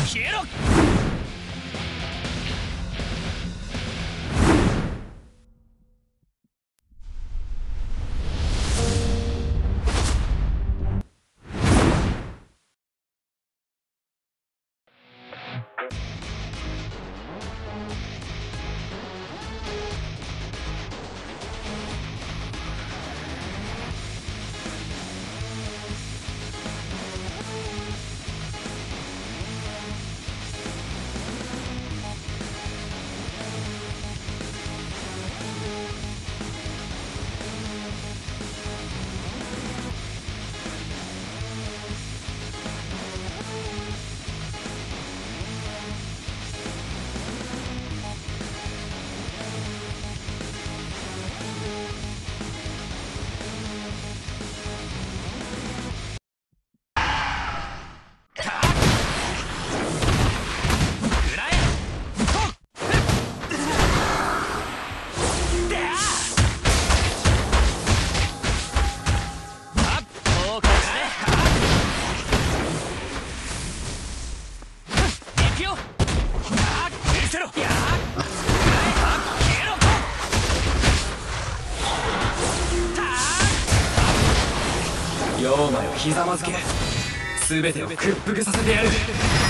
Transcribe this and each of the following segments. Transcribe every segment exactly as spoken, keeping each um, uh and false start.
消えろ。妖魔よひざまずけ。全てを屈服させてやる。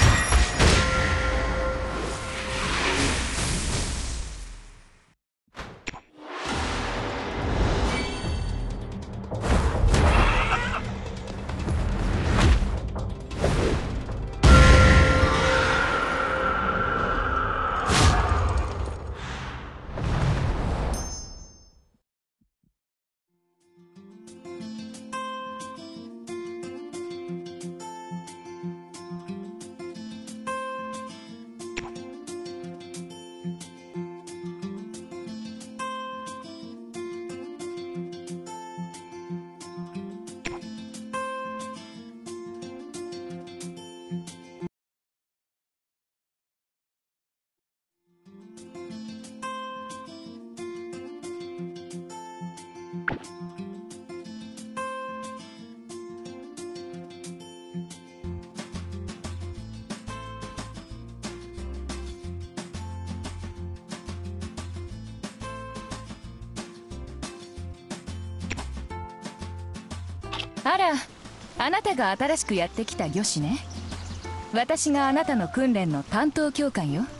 あら、あなたが新しくやってきた魚師ね。私があなたの訓練の担当教官よ。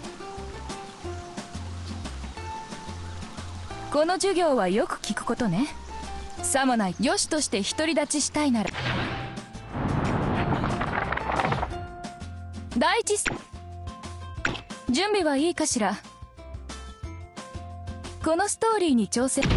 この授業はよく聞くことね。さもない魚師として独り立ちしたいなら、第一準備はいいかしら。このストーリーに挑戦。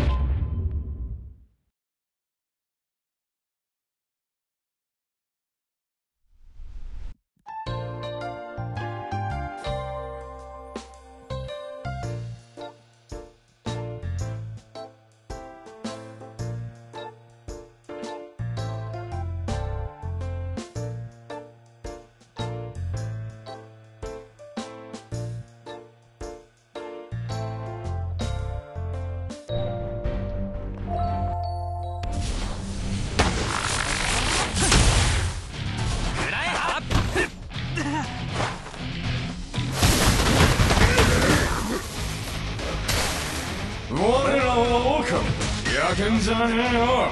我らは狼。やけんじゃねえよ。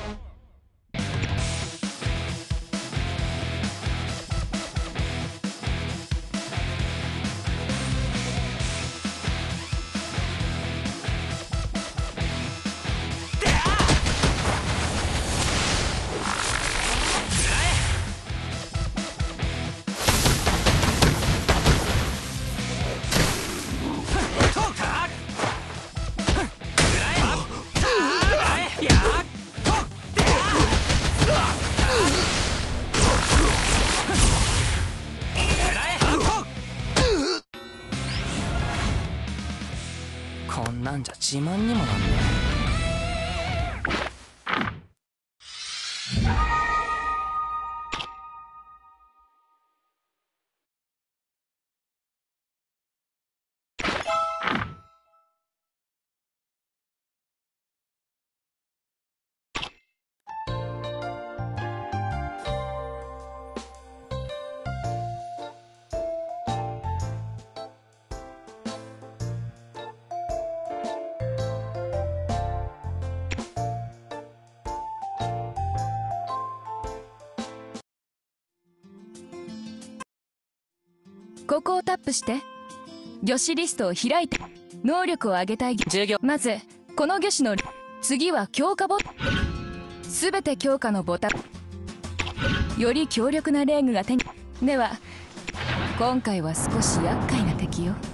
こんなんじゃ自慢にもなんね。 ここをタップして。魚種リストを開いて。能力を上げたい授業。まずこの魚種の次は強化ボタン。全て強化のボタン。より強力なレーグが手に。では今回は少し厄介な敵よ。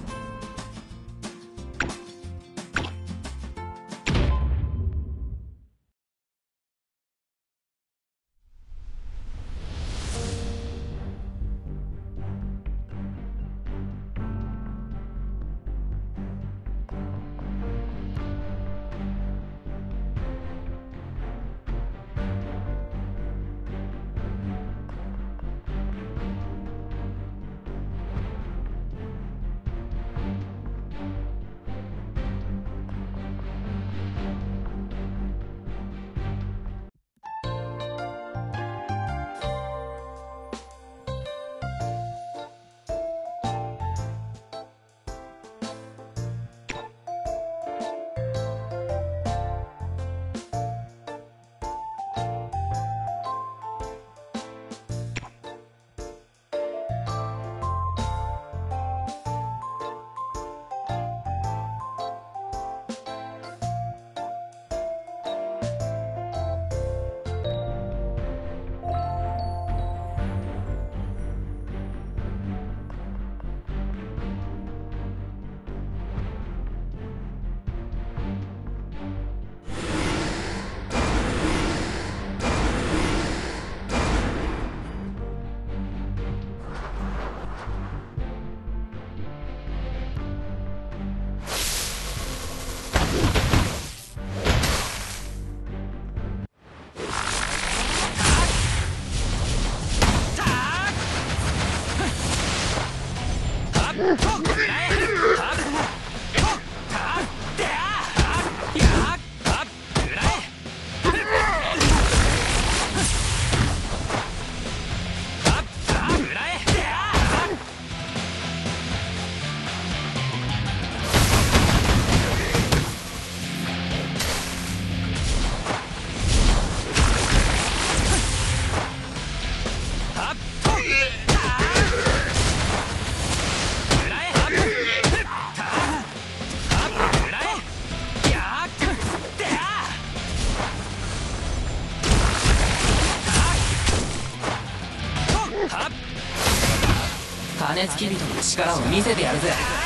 金付き人の力を見せてやるぜ。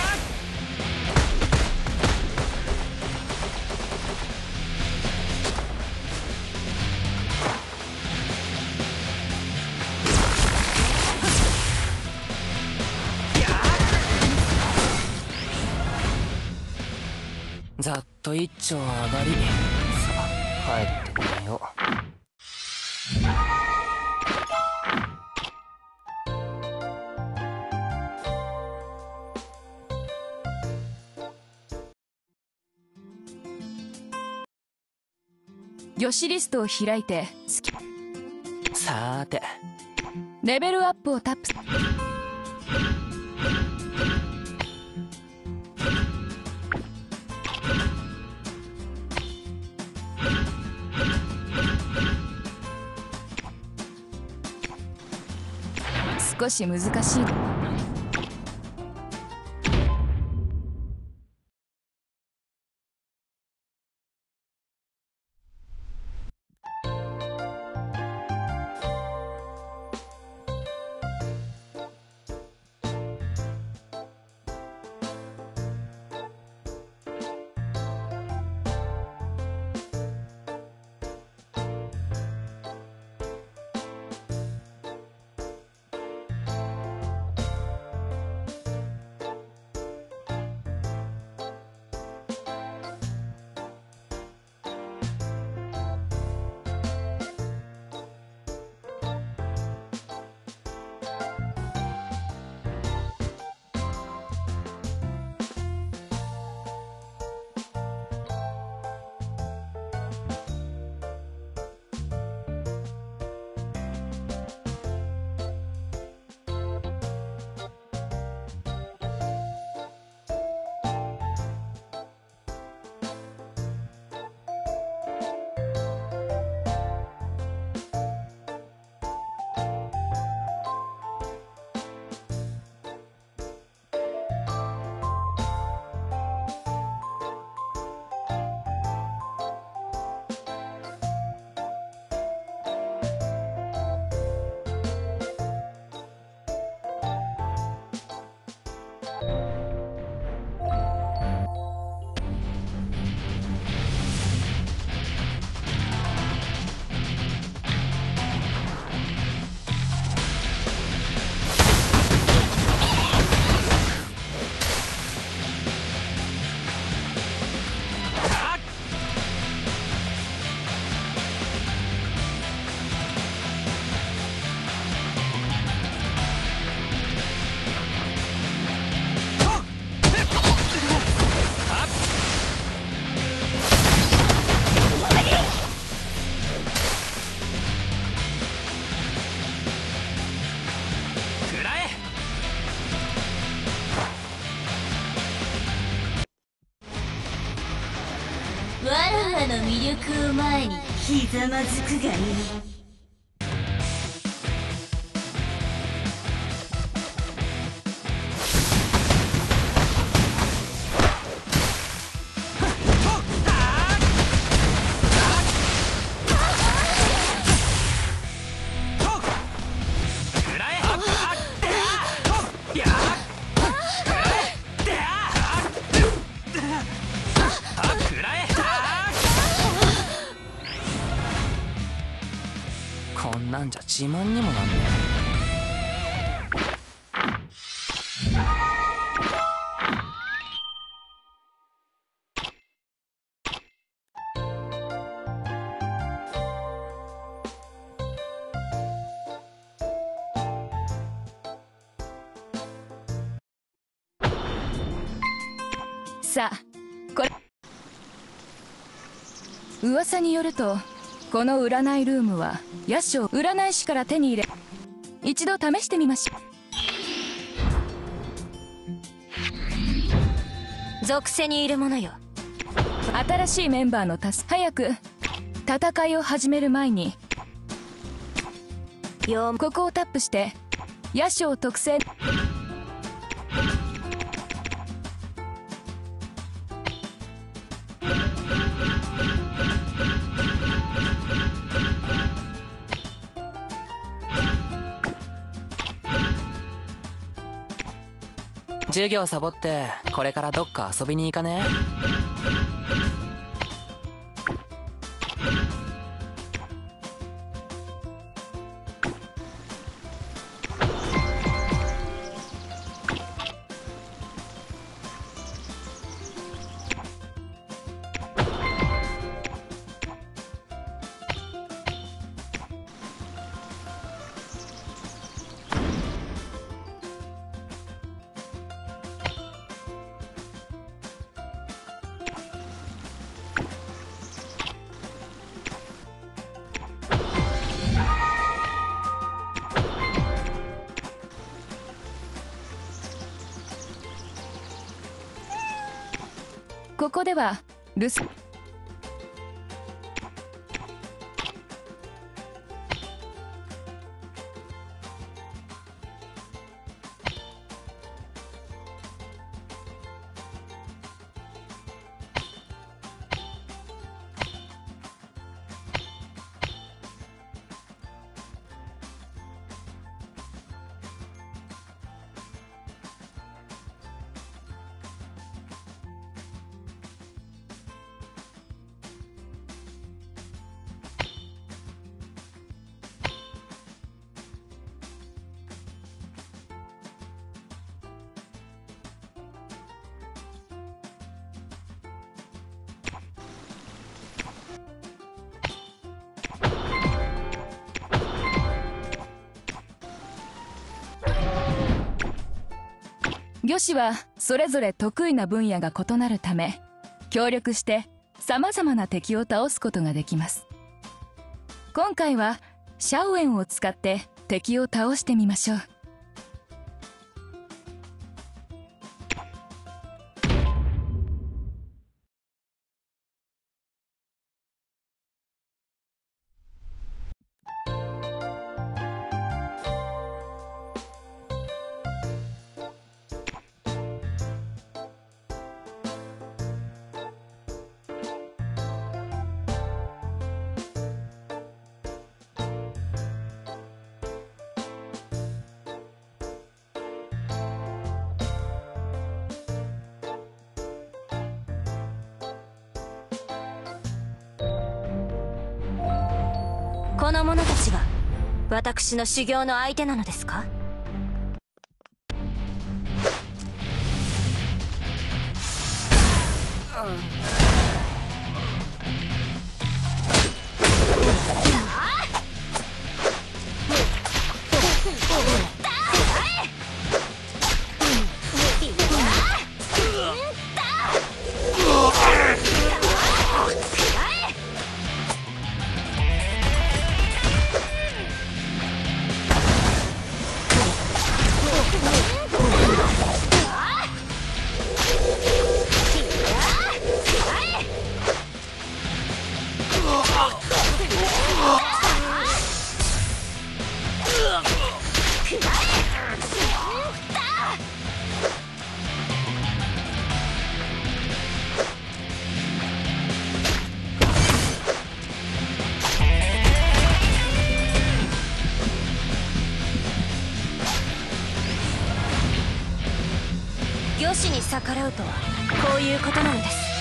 ざっと一丁上がり、さあ帰って寝よう。 魚種リストを開いて。 さーてレベルアップをタップ。少し難しい。 らの魅力を前にひざまずくがいい。 こんなんじゃ自慢にもなんねえ。さあこれ噂によるとこの占いルームはヤシを占い師から手に入れ一度試してみましょう。属性にいるものよ。 新しいメンバーの助け早く戦いを始める前によここをタップしてヤシを特製授業サボってこれからどっか遊びに行かねここでは留守魚師はそれぞれ得意な分野が異なるため協力してさまざまな敵を倒すことができます。今回はシャウエンを使って敵を倒してみましょう。 この者たちが私の修行の相手なのですか？ 魚師に逆らうとはこういうことなのです。